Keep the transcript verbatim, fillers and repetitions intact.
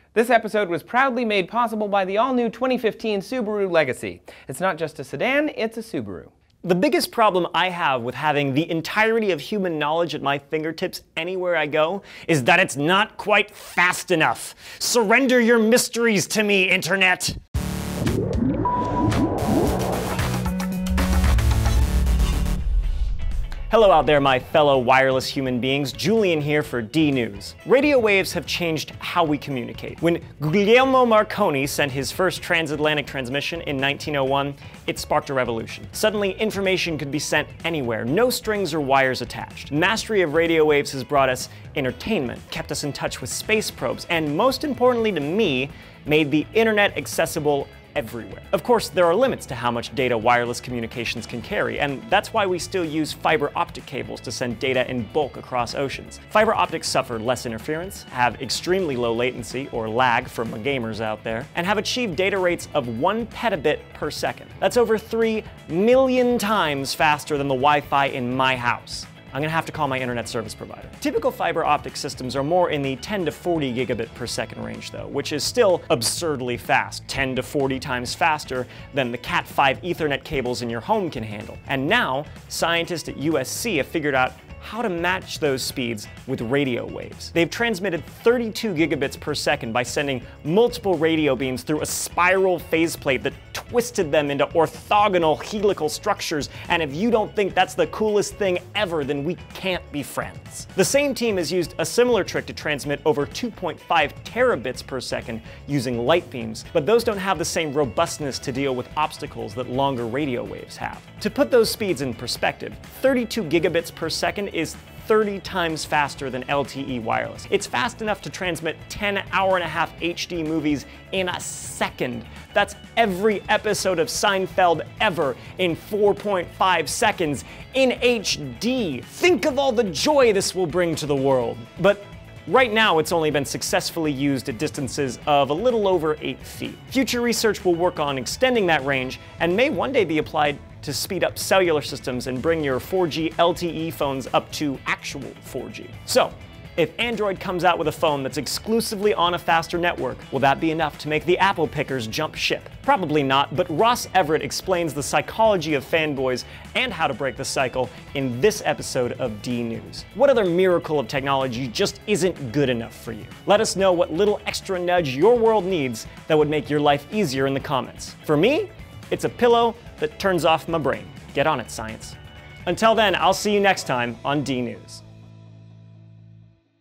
This episode was proudly made possible by the all-new twenty fifteen Subaru Legacy. It's not just a sedan, it's a Subaru. The biggest problem I have with having the entirety of human knowledge at my fingertips anywhere I go is that it's not quite fast enough. Surrender your mysteries to me, Internet! Hello out there, my fellow wireless human beings. Julian here for D News. Radio waves have changed how we communicate. When Guglielmo Marconi sent his first transatlantic transmission in nineteen oh one, it sparked a revolution. Suddenly, information could be sent anywhere, no strings or wires attached. Mastery of radio waves has brought us entertainment, kept us in touch with space probes, and most importantly to me, made the internet accessible everywhere. Of course, there are limits to how much data wireless communications can carry, and that's why we still use fiber optic cables to send data in bulk across oceans. Fiber optics suffer less interference, have extremely low latency, or lag for my gamers out there, and have achieved data rates of one petabit per second. That's over three million times faster than the Wi-Fi in my house. I'm gonna have to call my internet service provider. Typical fiber optic systems are more in the ten to forty gigabit per second range though, which is still absurdly fast, ten to forty times faster than the cat five Ethernet cables in your home can handle. And now, scientists at U S C have figured out how to match those speeds with radio waves. They've transmitted thirty-two gigabits per second by sending multiple radio beams through a spiral faceplate that twisted them into orthogonal helical structures, and if you don't think that's the coolest thing ever, then we can't be friends. The same team has used a similar trick to transmit over two point five terabits per second using light beams, but those don't have the same robustness to deal with obstacles that longer radio waves have. To put those speeds in perspective, thirty-two gigabits per second is thirty times faster than L T E wireless. It's fast enough to transmit ten hour and a half H D movies in a second. That's every episode of Seinfeld ever in four point five seconds in H D. Think of all the joy this will bring to the world. But right now, it's only been successfully used at distances of a little over eight feet. Future research will work on extending that range and may one day be applied to speed up cellular systems and bring your four G L T E phones up to actual four G. So, if Android comes out with a phone that's exclusively on a faster network, will that be enough to make the apple pickers jump ship? Probably not, but Ross Everett explains the psychology of fanboys and how to break the cycle in this episode of D News. What other miracle of technology just isn't good enough for you? Let us know what little extra nudge your world needs that would make your life easier in the comments. For me, it's a pillow that turns off my brain. Get on it, science. Until then, I'll see you next time on D News.